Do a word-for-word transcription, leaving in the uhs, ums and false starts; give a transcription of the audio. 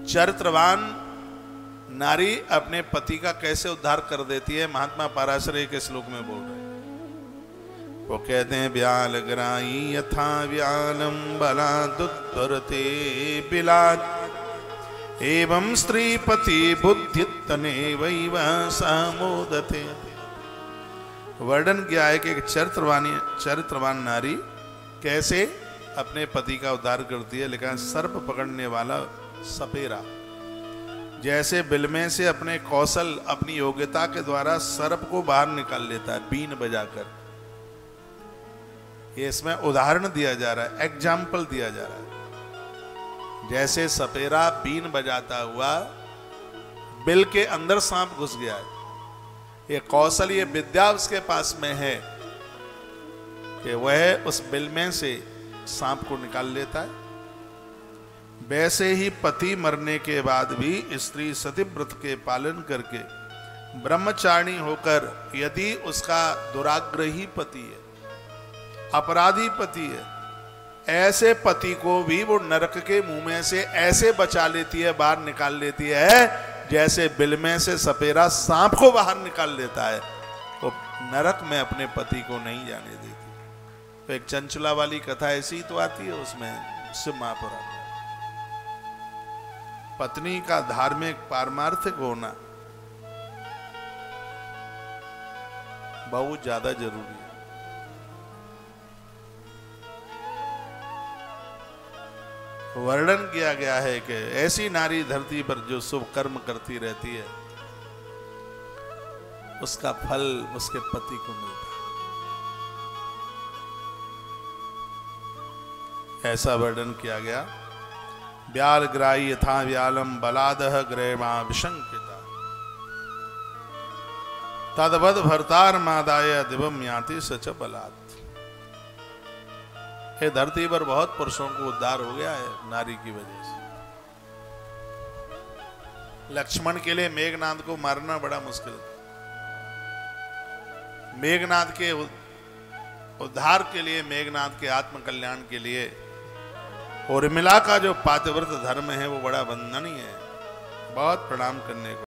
चरित्रवान नारी अपने पति का कैसे उद्धार कर देती है, महात्मा पराशर के श्लोक में बोल रहे हैं। वो कहते हैं व्याल ग्राई यथा व्यालम बलादुत्तरते बिलाद एवं स्त्री पति बुद्धि तने वैव समोदते। वर्णन किया है कि एक चरित्रवानी चरित्रवान नारी कैसे अपने पति का उद्धार करती है। लेकिन सर्प पकड़ने वाला सपेरा जैसे बिलमे से अपने कौशल अपनी योग्यता के द्वारा सर्प को बाहर निकाल लेता है बीन बजाकर। ये इसमें उदाहरण दिया जा रहा है, एग्जाम्पल दिया जा रहा है। जैसे सपेरा बीन बजाता हुआ बिल के अंदर सांप घुस गया है, ये कौशल ये विद्या उसके पास में है कि वह उस बिल में से सांप को निकाल लेता है। वैसे ही पति मरने के बाद भी स्त्री सतीव्रत के पालन करके ब्रह्मचारिणी होकर यदि उसका दुराग्रही पति है, अपराधी पति है, ऐसे पति को भी वो नरक के मुंह में से ऐसे बचा लेती है, बाहर निकाल लेती है जैसे बिल में से सपेरा सांप को बाहर निकाल लेता है। वो नरक में अपने पति को नहीं जाने देती। तो एक चंचला वाली कथा ऐसी तो आती है उसमें शिव महापुराण। पत्नी का धार्मिक पारमार्थिक होना बहुत ज्यादा जरूरी है। वर्णन किया गया है कि ऐसी नारी धरती पर जो शुभ कर्म करती रहती है उसका फल उसके पति को मिलता है। ऐसा वर्णन किया गया। व्याल ग्राही यथा व्यालम बलादह ग्रेमा विशंकिता तदवद भरतार मादाय दिवम याति सच बलात्। हे धरती पर बहुत पुरुषों को उद्धार हो गया है नारी की वजह से। लक्ष्मण के लिए मेघनाद को मारना बड़ा मुश्किल था। मेघनाद के उद्धार के लिए, मेघनाद के आत्म कल्याण के लिए उर्मिला का जो पातिव्रत धर्म है वो बड़ा वंदनीय है, बहुत प्रणाम करने को।